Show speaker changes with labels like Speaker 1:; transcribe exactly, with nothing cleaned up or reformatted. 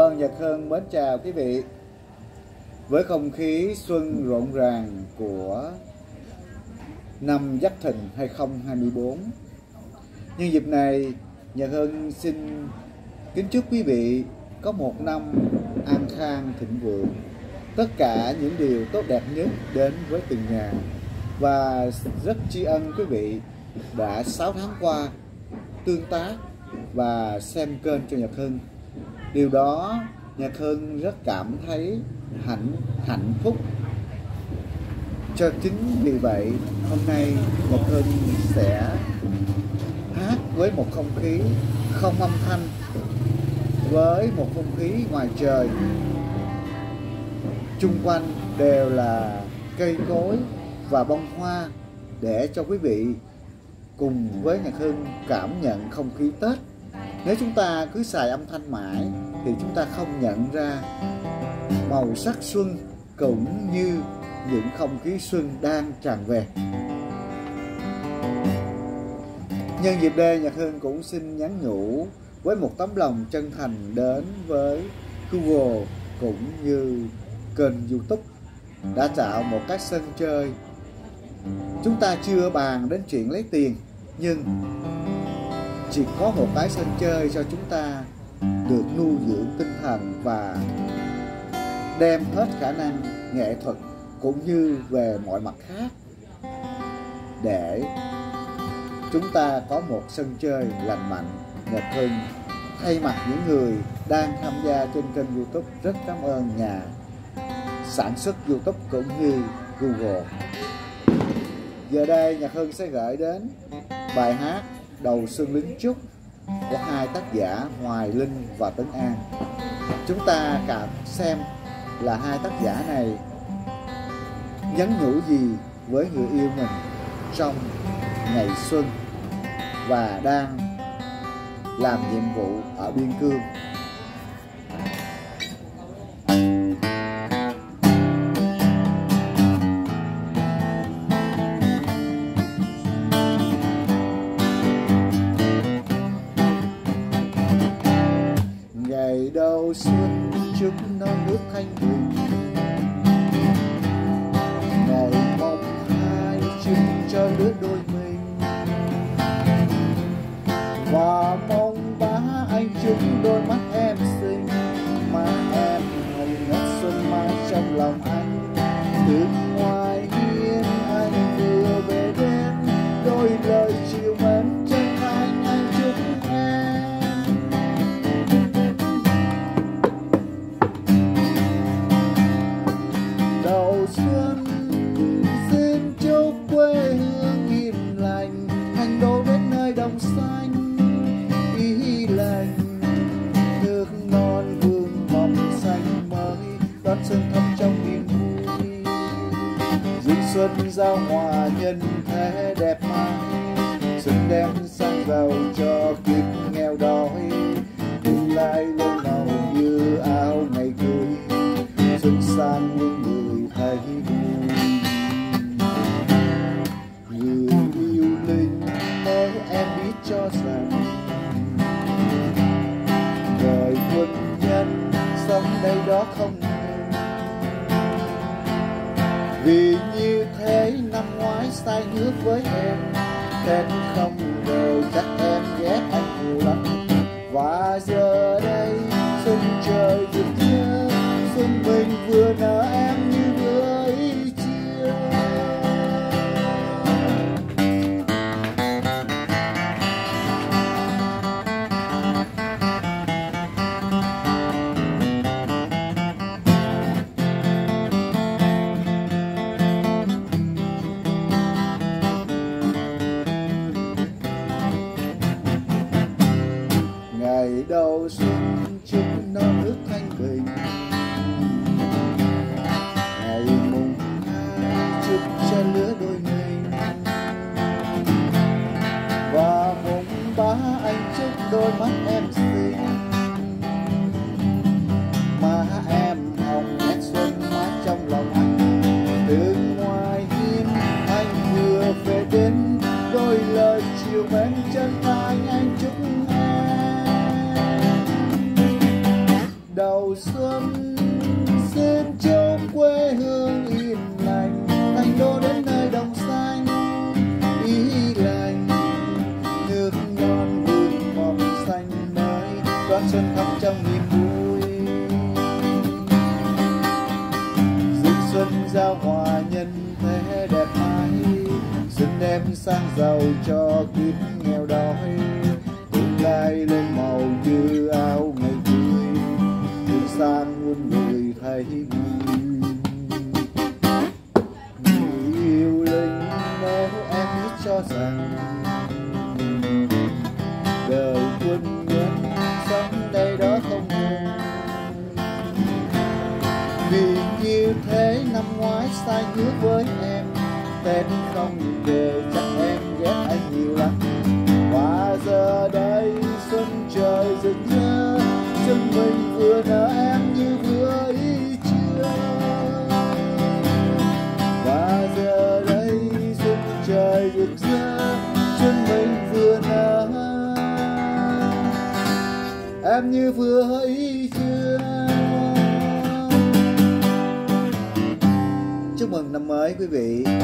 Speaker 1: Vâng, Nhật Hân mến chào quý vị. Với không khí xuân rộn ràng của năm Giáp Thìn hai không hai tư, nhân dịp này Nhật Hân xin kính chúc quý vị có một năm an khang thịnh vượng, tất cả những điều tốt đẹp nhất đến với từng nhà. Và rất tri ân quý vị đã sáu tháng qua tương tác và xem kênh cho Nhật Hân. Điều đó Nhật Hân rất cảm thấy hạnh hạnh phúc. Cho chính vì vậy hôm nay Nhật Hân sẽ hát với một không khí không âm thanh, với một không khí ngoài trời, chung quanh đều là cây cối và bông hoa, để cho quý vị cùng với Nhật Hân cảm nhận không khí Tết. Nếu chúng ta cứ xài âm thanh mãi thì chúng ta không nhận ra màu sắc xuân cũng như những không khí xuân đang tràn về. Nhân dịp đây, Nhật Hân cũng xin nhắn nhủ với một tấm lòng chân thành đến với Google cũng như kênh YouTube đã tạo một cái sân chơi. Chúng ta chưa bàn đến chuyện lấy tiền, nhưng chỉ có một cái sân chơi cho chúng ta được nuôi dưỡng tinh thần và đem hết khả năng nghệ thuật cũng như về mọi mặt khác, để chúng ta có một sân chơi lành mạnh. Nhật Hân thay mặt những người đang tham gia trên kênh YouTube rất cảm ơn nhà sản xuất YouTube cũng như Google. Giờ đây Nhật Hân sẽ gửi đến bài hát Đầu Xuân Lính Chúc của hai tác giả Hoài Linh và Tấn An. Chúng ta cảm xem là hai tác giả này nhắn nhủ gì với người yêu mình trong ngày xuân và đang làm nhiệm vụ ở biên cương. Ngày đầu xuân chúc non nước thanh bình, ngày mong hai chúc cho lứa đôi mình, và mong ba anh chúc đôi mắt em xinh, má em hồng ngất xuân mai trong lòng anh. Từ ngoài hiên anh vừa về đến, đôi lời chiều mến chân thành anh chúc em. Đầu xuân xin chúc quê hương yên lành, thành đô đến nơi đồng xanh ý lành, nước non hương mộng xanh mới đón xuân thắm trong niềm vui. Duyên xuân giao hòa nhân thế đẹp mai, xuân đem sang giàu cho kiếp nghèo đói. Tương lai lên màu như áo ngày cưới, xuân sang những người thấy vui. Người yêu linh hỡi em biết cho rằng, đời quân nhân sống đây đó không ngừng. Vì như thế năm ngoái say nước với em, Tết không đều chắc em ghét anh nhiều lắm. Và giờ đây xuân trời rực rỡ, xuân mình vừa nở em như bưởi chia. Ngày đầu xuân chúc non nước thanh bình, ngày mùng hai chúc cho lứa đôi mình, và mùng ba anh chúc đôi mắt em xinh, má em hồng nét xuân mãi trong lòng anh. Từ ngoài hiên anh vừa về đến, đôi lời chiều mến chân thành anh chúc em. Đầu đem sang giàu cho kiếp nghèo đói. Tương lai lên màu như áo ngày vui, vui sang muôn người thấy vui. Người yêu linh, nếu em biết cho rằng đời quân nhân sống đây đó không ngừng, vì như thế năm ngoái sai hứa với em, Tết không về chắc em ghét anh nhiều lắm. Và giờ đây xuân trời rực rỡ, xuân mình vừa nở em như vừa ý chưa. Và giờ đây xuân trời rực rỡ, xuân mình vừa nở em như vừa ý chưa. Chúc mừng năm mới quý vị.